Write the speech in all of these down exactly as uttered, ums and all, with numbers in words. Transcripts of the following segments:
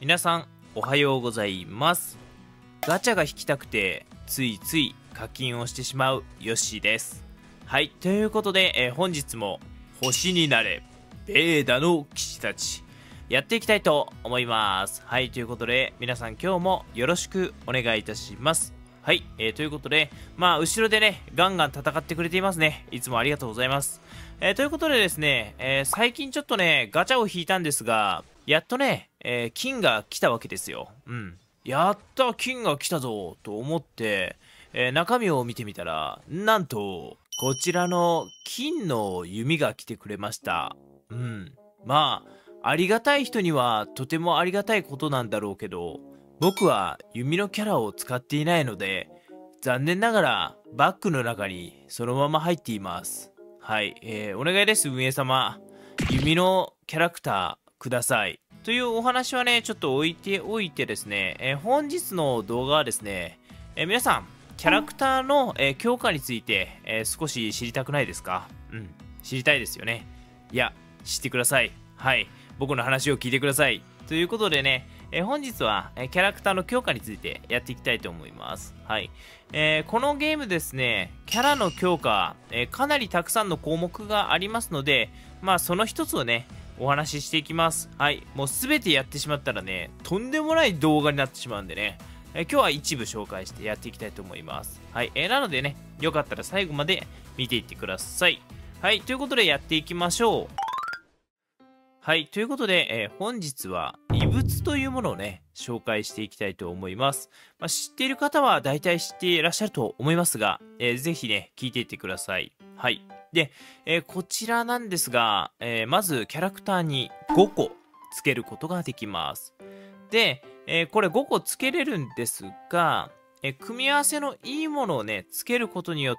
皆さんおはようございます。ガチャが引きたくてついつい課金をしてしまうヨッシーです。はい、ということで、えー、本日も星になれベーダの騎士たちやっていきたいと思います。はい、ということで皆さん今日もよろしくお願いいたします。はい、えー、ということでまあ後ろでねガンガン戦ってくれていますね。いつもありがとうございます。えー、ということでですね、えー、最近ちょっとねガチャを引いたんですが、やっとね、えー、金が来たわけですよ。うん。やった金が来たぞと思って、えー、中身を見てみたら、なんと、こちらの金の弓が来てくれました。うん。まあ、ありがたい人にはとてもありがたいことなんだろうけど、僕は弓のキャラを使っていないので、残念ながらバッグの中にそのまま入っています。はい、えー、お願いです、運営様。弓のキャラクター、ください。というお話はね、ちょっと置いておいてですね、えー、本日の動画はですね、えー、皆さん、キャラクターの、えー、強化について、えー、少し知りたくないですか？うん、知りたいですよね。いや、知ってください。はい、僕の話を聞いてください。ということでね、えー、本日は、えー、キャラクターの強化についてやっていきたいと思います。はい。えー、このゲームですね、キャラの強化、えー、かなりたくさんの項目がありますので、まあその一つをね、お話ししていきます。はい。もうすべてやってしまったらね、とんでもない動画になってしまうんでね、えー、今日は一部紹介してやっていきたいと思います。はい。えー、なのでね、よかったら最後まで見ていってください。はい。ということでやっていきましょう。はい。ということで、えー、本日は異物というものをね、紹介していきたいと思います。まあ、知っている方は大体知っていらっしゃると思いますが、えー、ぜひね、聞いていってください。はい。で、えー、こちらなんですが、えー、まずキャラクターにごこつけることができます。で、えー、これごこつけれるんですが、えー、組み合わせのいいものをね、つけることによって、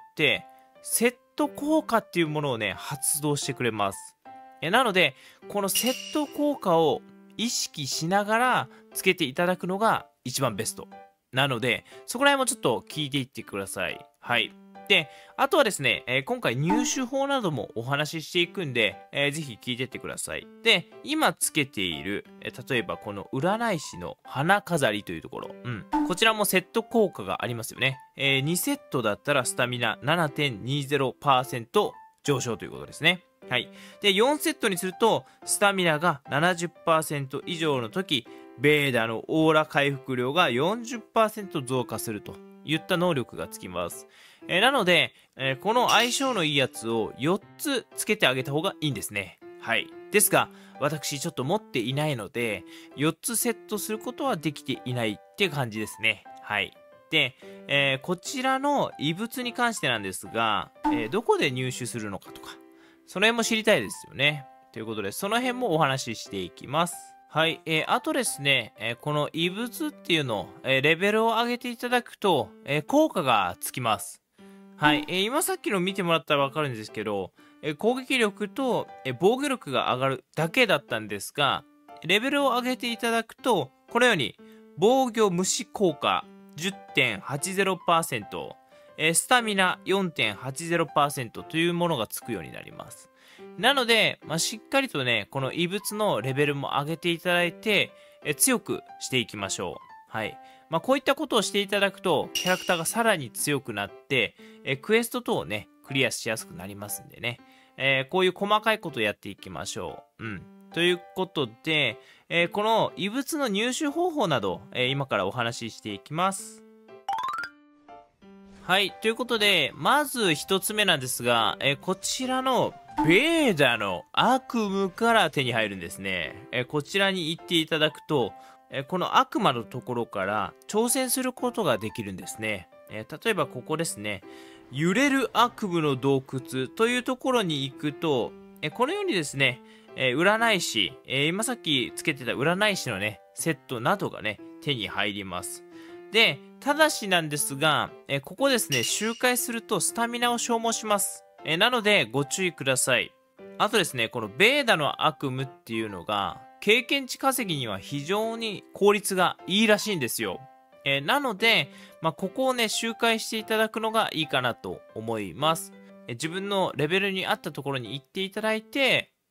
セット効果っていうものをね、発動してくれます。えー、なので、このセット効果を意識しながらつけていただくのが一番ベスト。なので、そこら辺もちょっと聞いていってください。はい。で、あとはですね、えー、今回入手法などもお話ししていくんで、えー、ぜひ聞いてってください。で、今つけている、えー、例えばこの占い師の花飾りというところ、うん。こちらもセット効果がありますよね。えー、にセットだったらスタミナ ななてんにじゅうパーセント 上昇ということですね。はい。で、よんセットにすると、スタミナが ななじゅっパーセント 以上の時、ベーダのオーラ回復量が よんじゅっパーセント 増加するといった能力がつきます。えー、なので、えー、この相性のいいやつをよっつつけてあげた方がいいんですね。はい。ですが、私ちょっと持っていないので、よっつセットすることはできていないっていう感じですね。はい。で、えー、こちらの異物に関してなんですが、えー、どこで入手するのかとか、その辺も知りたいですよね。ということで、その辺もお話ししていきます。はい。えー、あとですね、えー、この異物っていうのを、えー、レベルを上げていただくと、えー、効果がつきます。はい。えー、今さっきの見てもらったらわかるんですけど、えー、攻撃力と、えー、防御力が上がるだけだったんですが、レベルを上げていただくと、このように、防御無視効果 じゅってんはちじゅうパーセント、えー、スタミナ よんてんはちじゅうパーセント というものがつくようになります。なので、まあ、しっかりとね、この異物のレベルも上げていただいて、え強くしていきましょう。はい。まあ、こういったことをしていただくと、キャラクターがさらに強くなって、えクエスト等をね、クリアしやすくなりますんでね。えー、こういう細かいことをやっていきましょう。うん。ということで、えー、この異物の入手方法など、えー、今からお話ししていきます。はい。ということで、まず一つ目なんですが、えー、こちらのベーダの悪夢から手に入るんですね。えー、こちらに行っていただくと、えー、この悪魔のところから挑戦することができるんですね。えー、例えばここですね。揺れる悪夢の洞窟というところに行くと、えー、このようにですね、えー、占い師、えー、今さっきつけてた占い師のね、セットなどがね、手に入ります。で、ただしなんですが、えここですね、周回するとスタミナを消耗します。えなので、ご注意ください。あとですね、このベーダの悪夢っていうのが、経験値稼ぎには非常に効率がいいらしいんですよ。えなので、まあ、ここをね、周回していただくのがいいかなと思います。え自分のレベルに合ったところに行っていただいて、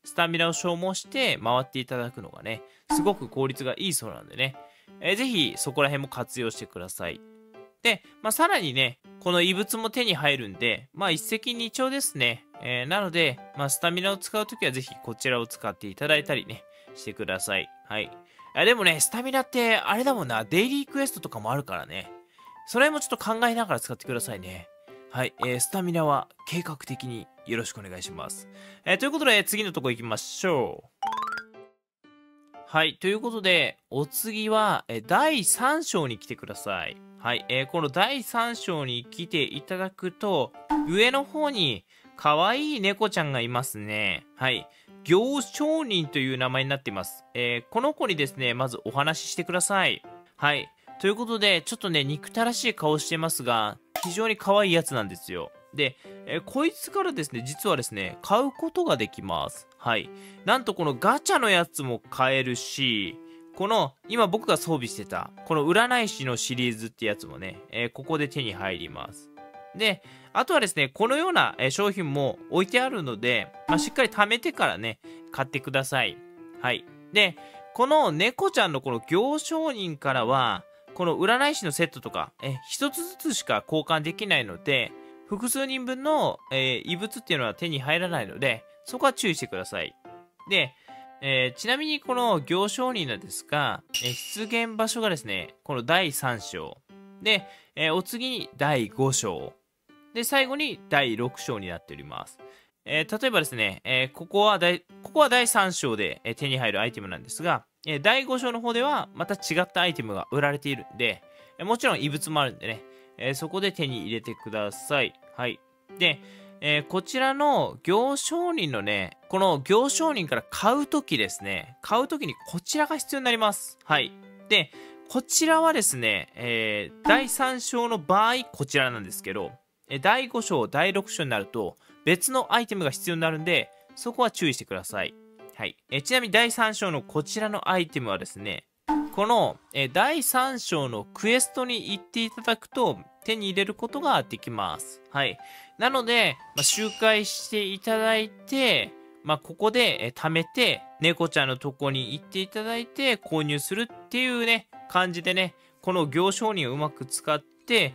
スタミナを消耗して回っていただくのがね、すごく効率がいいそうなんでね、えー、ぜひそこら辺も活用してください。で、まあ、さらにね、この異物も手に入るんで、まあ一石二鳥ですね。えー、なので、まあスタミナを使うときはぜひこちらを使っていただいたりね、してください。はい。あでもね、スタミナってあれだもんな、デイリークエストとかもあるからね。それもちょっと考えながら使ってくださいね。はい、えー、スタミナは計画的によろしくお願いします。えー、ということで、次のとこ行きましょう。はい、ということで、お次は、えー、だいさん章に来てください。はい、えー、このだいさん章に来ていただくと、上の方に可愛い猫ちゃんがいますね。はい。行商人という名前になっています。えー、この子にですね、まずお話ししてください。はい。ということで、ちょっとね、憎たらしい顔してますが、非常に可愛いやつなんですよ。で、えー、こいつからですね、実はですね、買うことができます。はい。なんとこのガチャのやつも買えるし、この、今僕が装備してた、この占い師のシリーズってやつもね、えー、ここで手に入ります。で、あとはですね、このような商品も置いてあるので、まあ、しっかり貯めてからね、買ってください。はい。で、この猫ちゃんのこの行商人からは、この占い師のセットとか、え、一つずつしか交換できないので、複数人分の、えー、異物っていうのは手に入らないので、そこは注意してください。で、えー、ちなみにこの行商人なんですが、えー、出現場所がですね、このだいさん章。で、えー、お次にだいご章。で、最後にだいろく章になっております。えー、例えばですね、えー、ここはだい、ここはだいさん章で、えー、手に入るアイテムなんですが、えー、だいご章の方ではまた違ったアイテムが売られているんで、えー、もちろん異物もあるんでね、えー、そこで手に入れてください。はい。で、えー、こちらの行商人のね、この行商人から買うときですね、買うときにこちらが必要になります。はい。で、こちらはですね、えー、だいさん章の場合、こちらなんですけど、だいご章、だいろく章になると別のアイテムが必要になるんで、そこは注意してください。はい。えちなみにだいさん章のこちらのアイテムはですね、このえだいさん章のクエストに行っていただくと手に入れることができます。はい。なので、まあ、周回していただいて、まあ、ここでえ貯めて、猫ちゃんのとこに行っていただいて購入するっていうね、感じでね、この行商人をうまく使って、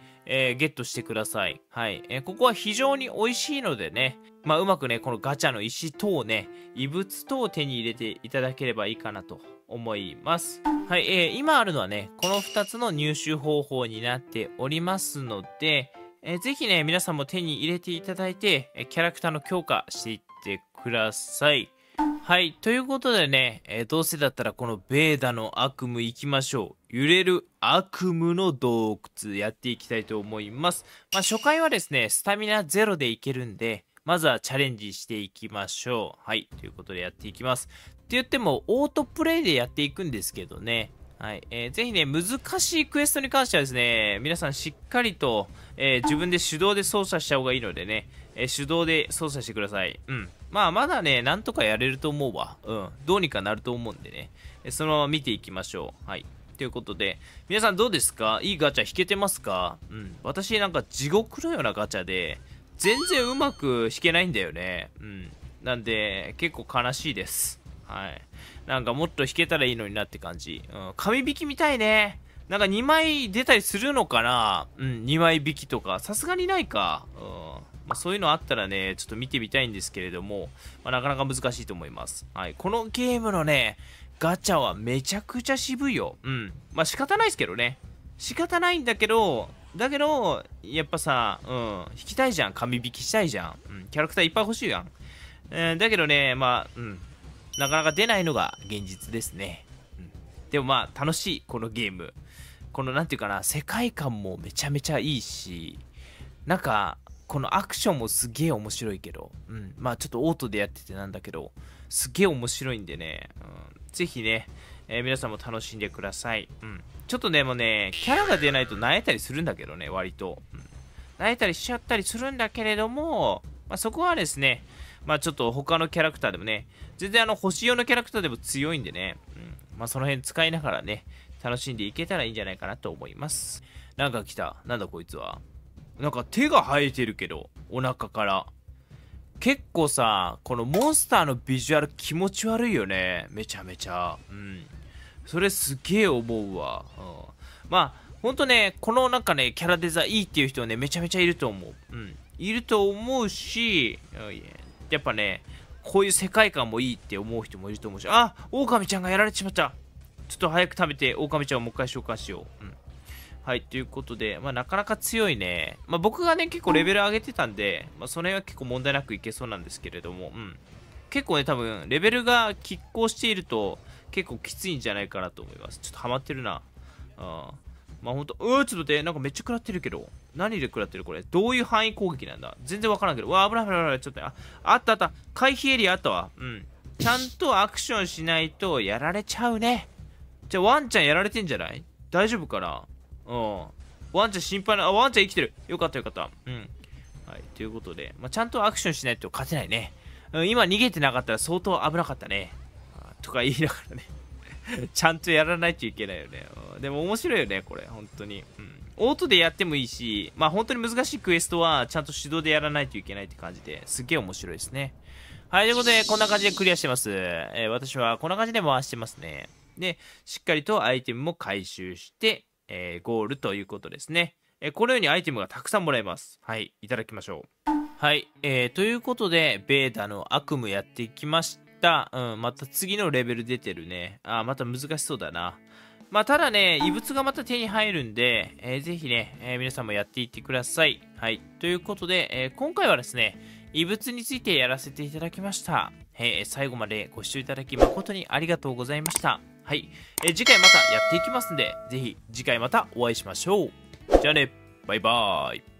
えー、ゲットしてください。はい。えー、ここは非常に美味しいのでね、まあ、うまくね、このガチャの石等をね、異物等を手に入れていただければいいかなと思います。はい。えー、今あるのはね、このふたつの入手方法になっておりますので、えー、ぜひね、皆さんも手に入れていただいて、えー、キャラクターの強化していってください。はい。ということでね、えー、どうせだったらこのベーダの悪夢行きましょう。揺れる悪夢の洞窟やっていきたいと思います。まあ、初回はですね、スタミナゼロでいけるんで、まずはチャレンジしていきましょう。はい。ということでやっていきます。って言っても、オートプレイでやっていくんですけどね。はい。えー、ぜひね、難しいクエストに関してはですね、皆さんしっかりと、えー、自分で手動で操作した方がいいのでね、えー、手動で操作してください。うん。まあ、まだね、なんとかやれると思うわ。うん。どうにかなると思うんでね、えー、そのまま見ていきましょう。はい。ということで、皆さんどうですか？いいガチャ引けてますか？うん。私なんか地獄のようなガチャで、全然うまく引けないんだよね。うん。なんで、結構悲しいです。はい。なんかもっと弾けたらいいのになって感じ。うん。紙引きみたいね。なんかにまい出たりするのかな？うん。にまい引きとか。さすがにないか。うん。まあ、そういうのあったらね、ちょっと見てみたいんですけれども、まあ、なかなか難しいと思います。はい。このゲームのね、ガチャはめちゃくちゃ渋いよ。うん。まあ仕方ないですけどね。仕方ないんだけど、だけど、やっぱさ、うん。引きたいじゃん。紙引きしたいじゃん。うん。キャラクターいっぱい欲しいやん。えー、だけどね、まあ、うん。なかなか出ないのが現実ですね。うん、でもまあ楽しい、このゲーム。このなんていうかな、世界観もめちゃめちゃいいし、なんか、このアクションもすげえ面白いけど、うん、まあちょっとオートでやっててなんだけど、すげえ面白いんでね、うん、ぜひね、えー、皆さんも楽しんでください。うん、ちょっとでもね、キャラが出ないと萎えたりするんだけどね、割と。うん、萎えたりしちゃったりするんだけれども、まあ、そこはですね、まあちょっと他のキャラクターでもね、全然あの星用のキャラクターでも強いんでね、うん、まあその辺使いながらね、楽しんでいけたらいいんじゃないかなと思います。なんか来た。なんだこいつは。なんか手が生えてるけど、お腹から。 結構さ、このモンスターのビジュアル気持ち悪いよね。めちゃめちゃ。うん。それすげえ思うわ。うん。まあ、ほんとね、このなんかね、キャラデザいいっていう人はね、めちゃめちゃいると思う。うん。いると思うし、やっぱね、こういう世界観もいいって思う人もいると思うし、あ、狼ちゃんがやられてしまった。ちょっと早く食べて、狼ちゃんをもう一回召喚しよう。うん。はい、ということで、まあ、なかなか強いね。まあ、僕がね、結構レベル上げてたんで、まあ、その辺は結構問題なくいけそうなんですけれども、うん。結構ね、多分、レベルが拮抗していると、結構きついんじゃないかなと思います。ちょっとハマってるな。うん。まあ、ほんと、うー、ちょっと待って、なんかめっちゃ食らってるけど。何で食らってるこれ。どういう範囲攻撃なんだ全然わからんけど。うわ、危ない危ない危ない。ちょっと、あ、あったあった。回避エリアあったわ。うん。ちゃんとアクションしないと、やられちゃうね。じゃあ、ワンちゃんやられてんじゃない大丈夫かなうん。ワンちゃん心配な、あ、ワンちゃん生きてる。よかったよかった。うん。はい。ということで、まあ、ちゃんとアクションしないと勝てないね。うん、今逃げてなかったら相当危なかったね。とか言いながらね。ちゃんとやらないといけないよね。うん、でも面白いよね、これ。本当に。うん。オートでやってもいいし、まあ本当に難しいクエストはちゃんと手動でやらないといけないって感じですっげえ面白いですね。はい。ということで、こんな感じでクリアしてます。えー、私はこんな感じで回してますね。で、しっかりとアイテムも回収して、えー、ゴールということですね。えー、このようにアイテムがたくさんもらえます。はい、いただきましょう。はい、えー、ということで、ベータの悪夢やっていきました。うん、また次のレベル出てるね。あー、また難しそうだな。まあ、ただね、異物がまた手に入るんで、えー、ぜひね、えー、皆さんもやっていってください。はい、ということで、えー、今回はですね、異物についてやらせていただきました。えー、最後までご視聴いただき誠にありがとうございました。はい、えー、次回またやっていきますんで、ぜひ次回またお会いしましょう。じゃあね、バイバーイ。